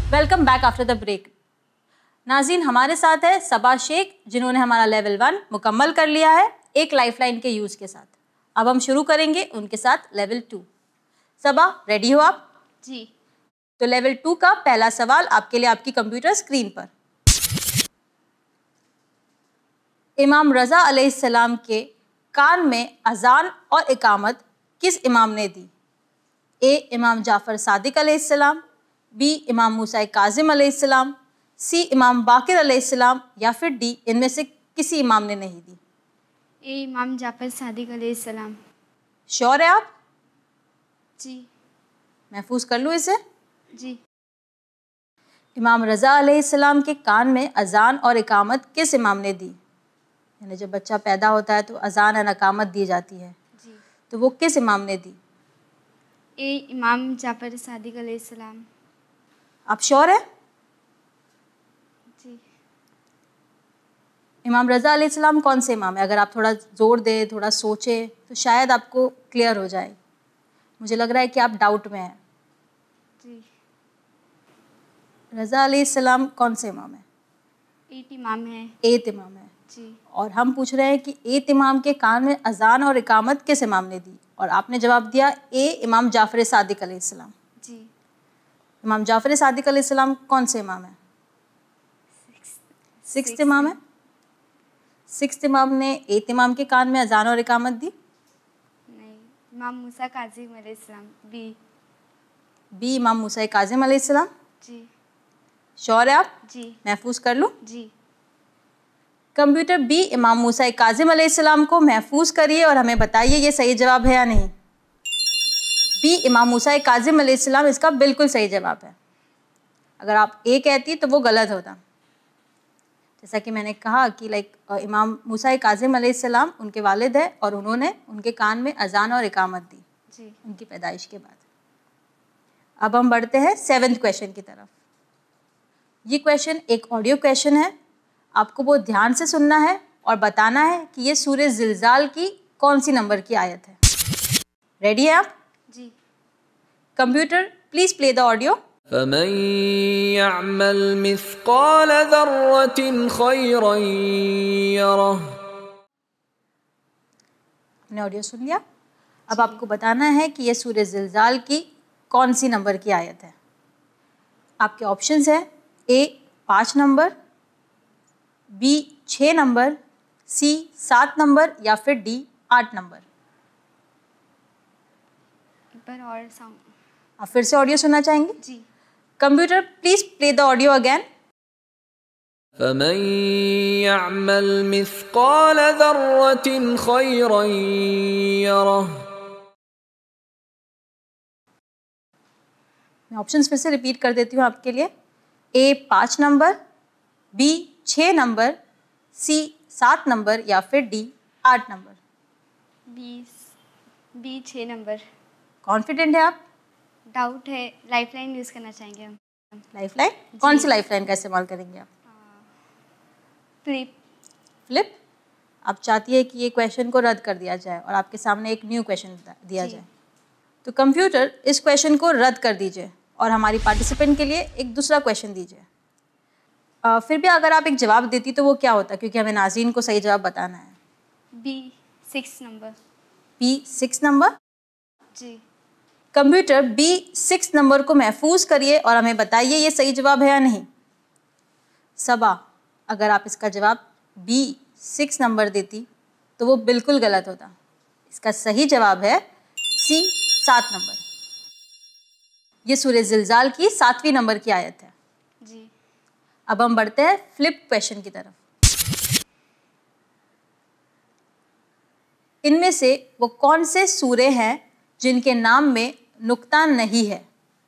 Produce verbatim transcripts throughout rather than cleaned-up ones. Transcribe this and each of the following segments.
Welcome back after the break. नाज़रीन, हमारे साथ है सबा शेख, जिन्होंने हमारा लेवल वन मुकम्मल कर लिया है एक लाइफलाइन के यूज़ के साथ। अब हम शुरू करेंगे उनके साथ लेवल टू। सबा, रेडी हो आप? जी। तो लेवल टू का पहला सवाल आपके लिए आपकी कंप्यूटर स्क्रीन पर। इमाम रज़ा अलैहिस्सलाम के कान में अजान और इकामत किस इमाम ने दी? ए इमाम जाफ़र सादिक अलैहिस्सलाम, बी इमाम मूसा काज़िम अलैहिस्सलाम, सी इमाम बाकिर अलैहिस्सलाम, या फिर डी इनमें से किसी इमाम ने नहीं दी? ए इमाम जाफ़र सादिक अलैहिस्सलाम। श्योर है आप? जी। महफूज कर लूँ इसे? जी। इमाम रज़ा अलैहिस्सलाम के कान में अजान और इकामत किस इमाम ने दी? यानी जब बच्चा पैदा होता है तो अजान और इकामत दी जाती है। जी। तो वो किस इमाम ने दी? ए इमाम जाफ़र सादिक अलैहिस्सलाम। आप श्योर है? जी। इमाम रज़ा अलैहिस्सलाम कौन से इमाम है? अगर आप थोड़ा ज़ोर दें, थोड़ा सोचें तो शायद आपको क्लियर हो जाए। मुझे लग रहा है कि आप डाउट में हैं। जी। रज़ा अलैहिस्सलाम कौन से इमाम है? एट इमाम है। एत इमाम है। जी। और हम पूछ रहे हैं कि एत इमाम के कान में अजान और इकामत किस इमाम ने दी? और आपने जवाब दिया ए इमाम जाफ़र सादिक अलैहिस्सलाम। जी। इमाम जाफ़र सादिक अलैहिस्सलाम कौन से इमाम है? सिक्स्थ इमाम है। सिक्स्थ इमाम ने एत इमाम के कान में अजान और इकामत दी? नहीं, इमाम मूसा काज़िम अलैहिस्सलाम। बी। बी इमाम मूसा काज़िम अलैहिस्सलाम। जी। श्योर है आप? जी। महफूज कर लूँ? जी। कंप्यूटर बी इमाम मूसा काज़िम अलैहिस्सलाम को महफूज करिए और हमें बताइए ये सही जवाब है या नहीं। बी इमाम मूसा काज़िम अलैहिस्सलाम इसका बिल्कुल सही जवाब है। अगर आप ए कहती तो वो गलत होता। जैसा कि मैंने कहा कि लाइक इमाम मूसा काज़िम अलैहिस्सलाम उनके वालिद है और उन्होंने उनके कान में अजान और इकामत दी जी। उनकी पैदाइश के बाद। अब हम बढ़ते हैं सेवन्थ क्वेश्चन की तरफ। ये क्वेश्चन एक ऑडियो क्वेश्चन है। आपको वो ध्यान से सुनना है और बताना है कि ये सूरह ज़िलज़ाल की कौन सी नंबर की आयत है। रेडी है आप? जी। Computer please play the audio. फमन यअमल मिस्क़ाल ज़र्रतिन ख़ैरन यरह। आपने ऑडियो सुन लिया। अब आपको बताना है कि ये सूरह ज़िलज़ाल की कौन सी नंबर की आयत है। आपके ऑप्शंस हैं ए पाँच नंबर, बी छः नंबर, सी सात नंबर, या फिर डी आठ नंबर। एक बार और सॉन्ग। आप फिर से ऑडियो सुनना चाहेंगे? जी। Computer please play the audio again. फमन यअमल मिस्क़ाल ज़र्रतिन ख़ैरन यरह। मैं ऑप्शंस फिर से रिपीट कर देती हूँ आपके लिए। ए पाँच नंबर, बी छः नंबर, सी सात नंबर, या फिर डी आठ नंबर। बी बी छः नंबर। कॉन्फिडेंट है आप? डाउट है, लाइफलाइन यूज़ करना चाहेंगे हम। लाइफलाइन? कौन सी लाइफलाइन का इस्तेमाल करेंगे आप? फ्लिप। फ्लिप? आप चाहती है कि ये क्वेश्चन को रद्द कर दिया जाए और आपके सामने एक न्यू क्वेश्चन दिया जाए। तो कंप्यूटर इस क्वेश्चन को रद्द कर दीजिए और हमारी पार्टिसिपेंट के लिए एक दूसरा क्वेश्चन दीजिए। आ, फिर भी अगर आप एक जवाब देती तो वो क्या होता, क्योंकि हमें नाज़रीन को सही जवाब बताना है। B six number. B six number? जी। कंप्यूटर बी सिक्स नंबर को महफूज करिए और हमें बताइए ये सही जवाब है या नहीं। सबा, अगर आप इसका जवाब बी सिक्स नंबर देती तो वो बिल्कुल गलत होता। इसका सही जवाब है सी सात नंबर। ये सूरह ज़िलज़ाल की सातवीं नंबर की आयत है। जी। अब हम बढ़ते हैं फ्लिप क्वेश्चन की तरफ। इनमें से वो कौन से सूरे हैं जिनके नाम में नुक्ता नहीं है?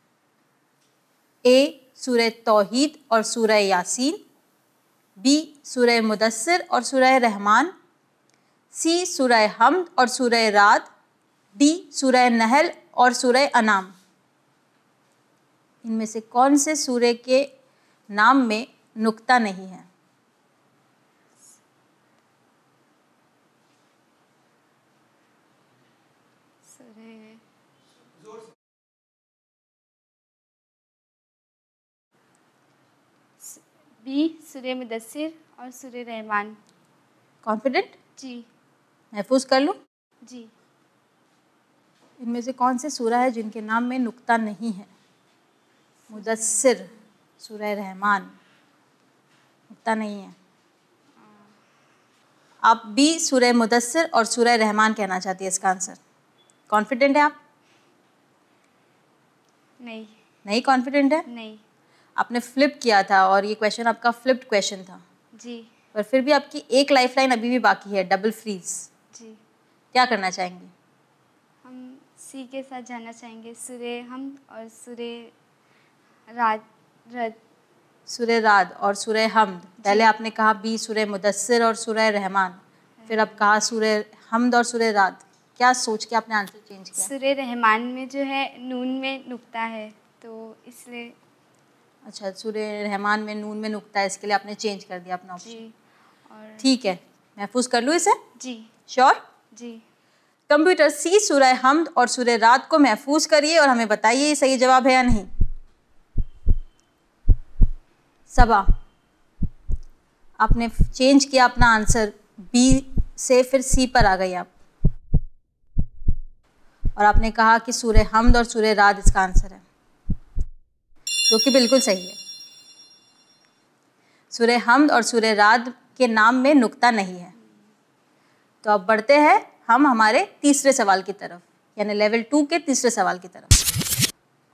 ए सूरह तौहीद और सूरह यासीन, बी सूरह मुदस्सिर और सूरह रहमान, सी सूरह हमद और सूरह राद, डी सूरह नहल और सूरह अनाम। इनमें से कौन से सूरे के नाम में नुक्ता नहीं है? बी सूर्य मुदस्सिर और सूर्य रहमान। कॉन्फिडेंट? जी। महफूज कर लूँ? जी। इनमें से कौन से सूरा है जिनके नाम में नुक्ता नहीं है? मुदस्सिर, सूरह रहमान, नुक्ता नहीं है। आप बी सूरह मुदस्सिर और सूरह रहमान कहना चाहती है इसका आंसर। कॉन्फिडेंट है आप? नहीं। नहीं कॉन्फिडेंट है? नहीं। आपने फ्लिप किया था और ये क्वेश्चन आपका फ्लिप्ड क्वेश्चन था। जी। पर फिर भी आपकी एक लाइफलाइन अभी भी बाकी है, डबल फ्रीज। जी। क्या करना चाहेंगे? हम सी के साथ जाना चाहेंगे, सूर्य हम और सूर्य रात रद। सूरह राद और सूरह हमद। पहले आपने कहा बी सूरह मुदस्सिर और सूरह रहमान, फिर अब कहा सूरह हमद और सूरह राद। क्या सोच के आपने आंसर चेंज किया? सूर्य रहमान में जो है नून में नुक्ता है तो इसलिए। अच्छा, सूरह रहमान में नून में नुक्ता है, इसके लिए आपने चेंज कर दिया अपना ऑप्शन। जी। और ठीक है, महफूज कर लूँ इसे? जी। श्योर? जी। कंप्यूटर सी सूरह हमद और सूरह राद को महफूज करिए और हमें बताइए ये सही जवाब है या नहीं। सबा, आपने चेंज किया अपना आंसर, बी से फिर सी पर आ गई आप, और आपने कहा कि सूरह हमद और सूरह राद इसका आंसर है, जो कि बिल्कुल सही है। सूरह हमद और सूरह राद के नाम में नुक्ता नहीं है। तो अब बढ़ते हैं हम हमारे तीसरे सवाल की तरफ, यानी लेवल टू के तीसरे सवाल की तरफ।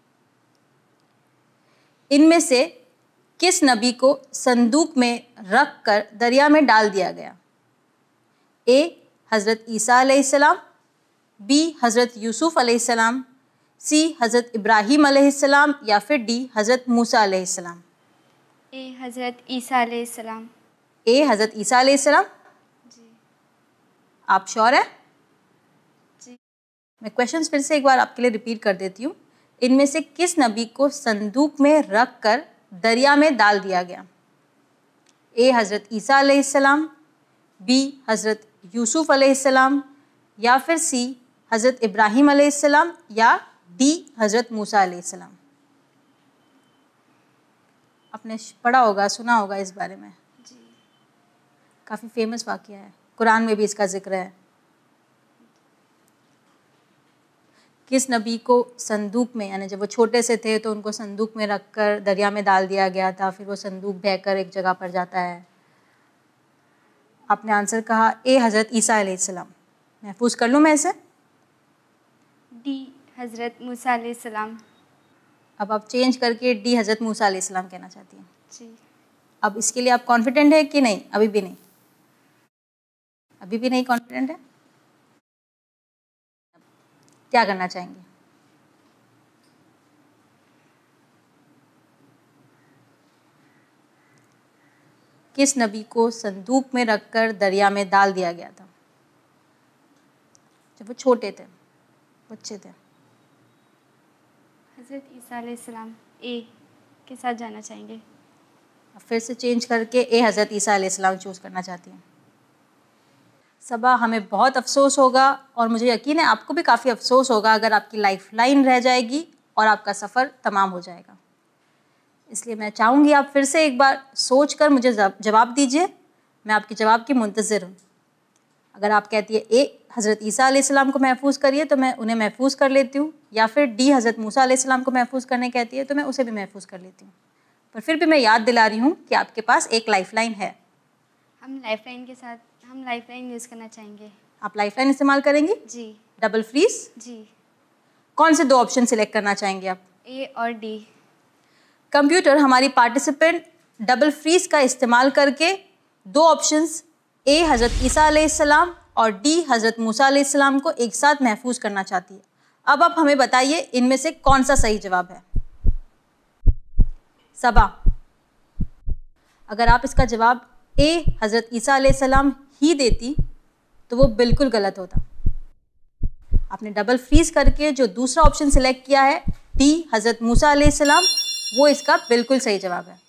इनमें से किस नबी को संदूक में रख कर दरिया में डाल दिया गया? ए हज़रत ईसा अलैहिस्सलाम, बी हज़रत यूसुफ अलैहिस्सलाम, सी हज़रत इब्राहीम अलैहिस्सलाम या फिर डी हज़रत मूसा अलैहिस्सलाम। ए हज़रत ईसा अलैहिस्सलाम। ए हज़रत ईसा अलैहिस्सलाम। जी। आप श्योर है? जी। मैं क्वेश्चंस फिर से एक बार आपके लिए रिपीट कर देती हूँ। इनमें से किस नबी को संदूक में रख कर दरिया में डाल दिया गया? ए हज़रत ईसा अलैहिस्सलाम, बी हज़रत यूसुफ अलैहिस्सलाम या फिर सी हज़रत इब्राहीम अलैहिस्सलाम या डी हज़रत मूसा अलैहिस्सलाम। आपने पढ़ा होगा, सुना होगा इस बारे में। जी। काफ़ी फेमस वाक़या है, कुरान में भी इसका जिक्र है। किस नबी को संदूक में, यानी जब वो छोटे से थे तो उनको संदूक में रखकर दरिया में डाल दिया गया था, फिर वो संदूक बहकर एक जगह पर जाता है। आपने आंसर कहा ए हज़रत ईसा अलैहिस्सलाम। महफूज कर लूँ मैं इसे? डी हज़रत मूसा अलैहिस्सलाम। अब आप चेंज करके डी हज़रत मूसा अलैहिस्सलाम कहना चाहती हैं। जी। अब इसके लिए आप कॉन्फिडेंट है कि नहीं? अभी भी नहीं, अभी भी नहीं कॉन्फिडेंट है? क्या करना चाहेंगे? किस नबी को संदूक में रखकर दरिया में डाल दिया गया था जब वो छोटे थे, बच्चे थे? हज़रत ईसा अलैहिस्सलाम। ए के साथ जाना चाहेंगे। अब फिर से चेंज करके ए हज़रत ईसा अलैहिस्सलाम चूज़ करना चाहती हैं। सबा, हमें बहुत अफसोस होगा और मुझे यकीन है आपको भी काफ़ी अफसोस होगा अगर आपकी लाइफ लाइन रह जाएगी और आपका सफ़र तमाम हो जाएगा। इसलिए मैं चाहूँगी आप फिर से एक बार सोच कर मुझे जवाब दीजिए। मैं आपके जवाब की मुंतज़िर हूँ। अगर आप कहती है ए हज़रत ईसा अलैहिस्सलाम को महफूज करिए तो मैं उन्हें महफूज कर लेती हूँ, या फिर डी हज़रत मूसा अलैहिस्सलाम को महफूज करने कहती है तो मैं उसे भी महफूज कर लेती हूँ। पर फिर भी मैं याद दिला रही हूँ कि आपके पास एक लाइफलाइन है। हम लाइफलाइन के साथ हम लाइफलाइन यूज़ करना चाहेंगे। आप लाइफलाइन इस्तेमाल करेंगी? जी। Double freeze? जी। कौन से दो ऑप्शन सिलेक्ट करना चाहेंगे आप? ए और डी। कंप्यूटर हमारी पार्टिसिपेंट डबल फ्रीज का इस्तेमाल करके दो ऑप्शंस ए हज़रत ईसा अलैहिस्सलाम और डी हज़रत मूसा अलैहिस्सलाम को एक साथ महफूज करना चाहती है। अब आप हमें बताइए इनमें से कौन सा सही जवाब है। सबा, अगर आप इसका जवाब ए हज़रत ईसा अलैहिस्सलाम ही देती तो वो बिल्कुल गलत होता। आपने डबल फ्रीज करके जो दूसरा ऑप्शन सिलेक्ट किया है डी हज़रत मूसा अलैहिस्सलाम, वो इसका बिल्कुल सही जवाब है।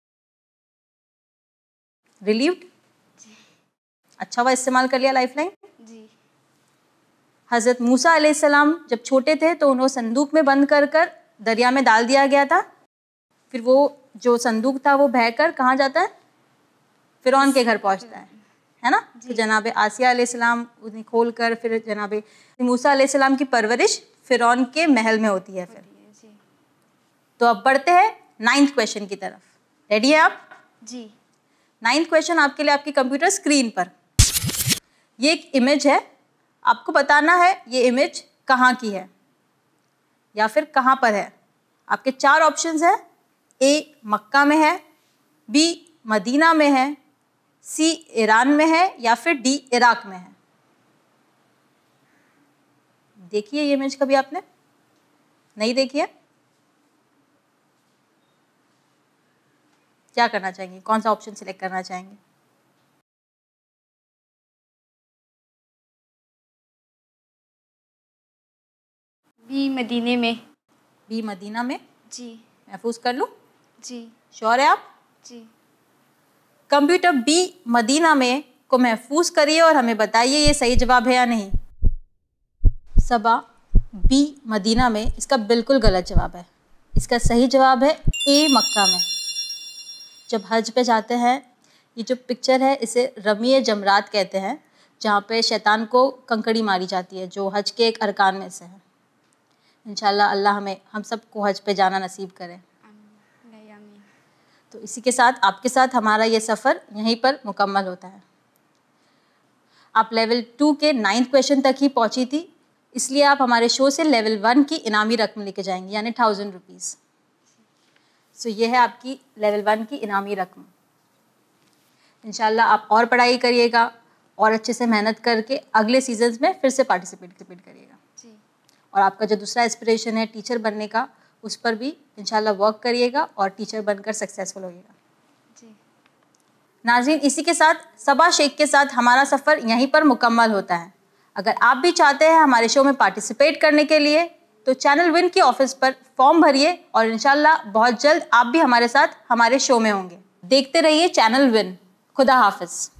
रिलीव्ड? अच्छा हुआ इस्तेमाल कर लिया लाइफलाइन। जी। हज़रत मूसा अलैहिस्सलाम जब छोटे थे तो उन्हें संदूक में बंद कर कर दरिया में डाल दिया गया था। फिर वो जो संदूक था वो बहकर कहाँ जाता है? फिरौन के घर पहुँचता है, है ना? तो जनाब आसिया अलैहिस्सलाम उन्हें खोल कर फिर जनाब मूसा अलैहिस्सलाम की परवरिश फिरौन के महल में होती है फिर। तो अब बढ़ते हैं नाइन्थ क्वेश्चन की तरफ। रेडी है आप? जी। नाइन्थ क्वेश्चन आपके लिए आपकी कंप्यूटर स्क्रीन पर। ये एक इमेज है, आपको बताना है ये इमेज कहाँ की है या फिर कहाँ पर है। आपके चार ऑप्शंस हैं, ए मक्का में है, बी मदीना में है, सी ईरान में है या फिर डी इराक में है। देखिए ये इमेज कभी आपने नहीं देखी है? क्या करना चाहेंगे, कौन सा ऑप्शन सिलेक्ट करना चाहेंगे? बी मदीने में। बी मदीना में? जी। महफूज कर लूँ? जी। श्योर है आप? जी। कंप्यूटर बी मदीना में को महफूज करिए और हमें बताइए ये सही जवाब है या नहीं। सबा बी मदीना में इसका बिल्कुल गलत जवाब है। इसका सही जवाब है ए मक्का में। जब हज पे जाते हैं, ये जो पिक्चर है इसे रमी जमरात कहते हैं, जहाँ पे शैतान को कंकड़ी मारी जाती है, जो हज के एक अरकान में से है। इंशाल्लाह अल्लाह हमें हम सबको हज पे जाना नसीब करें। तो इसी के साथ आपके साथ हमारा ये सफ़र यहीं पर मुकम्मल होता है। आप लेवल टू के नाइन्थ क्वेश्चन तक ही पहुंची थी, इसलिए आप हमारे शो से लेवल वन की इनामी रकम लेके जाएंगी, यानी थाउजेंड रुपीज़। सो ये है आपकी लेवल वन की इनामी रकम। इंशाल्लाह आप और पढ़ाई करिएगा और अच्छे से मेहनत करके अगले सीजन्स में फिर से पार्टिसिपेट करिएगा जी। और आपका जो दूसरा एस्पिरेशन है टीचर बनने का, उस पर भी इंशाल्लाह वर्क करिएगा और टीचर बनकर सक्सेसफुल होइएगा जी। नाज़रीन, इसी के साथ सबा शेख के साथ हमारा सफ़र यहीं पर मुकम्मल होता है। अगर आप भी चाहते हैं हमारे शो में पार्टिसिपेट करने के लिए, तो चैनल विन की ऑफिस पर फॉर्म भरिए और इंशाल्लाह बहुत जल्द आप भी हमारे साथ हमारे शो में होंगे। देखते रहिए चैनल विन। खुदा हाफिज़।